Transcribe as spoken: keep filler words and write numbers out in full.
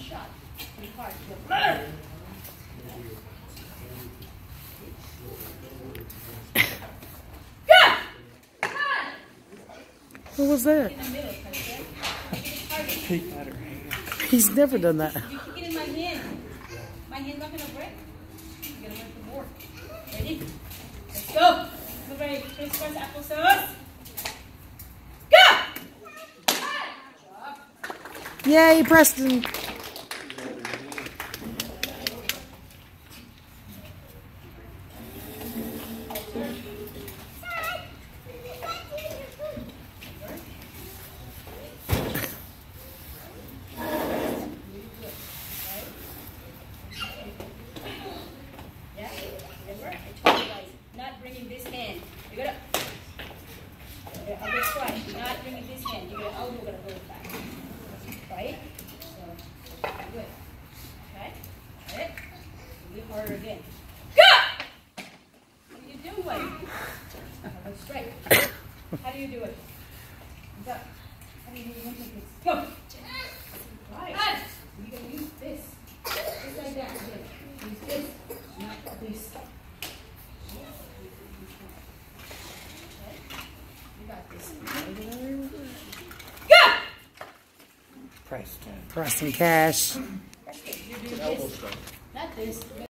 shot. Pretty hard. What was that? He's never done that. You kick it in my hand. My hand's not going to break. You're going to break the board. Ready? Let's go. Move ready. Crisscross applesauce. Go! Yay, Preston. Not bringing this hand. You're gonna. I'll just try. Not bringing this hand. You're gonna. Elbow gonna go back. Right? So good. Okay. Got it. A bit harder again. Go! What are you doing? Go straight. How do you do it? Go. How do you do it? Go. Right. You're gonna use this. Just like that. Again. Use this. Not this. Preston. Preston Cash. Not this.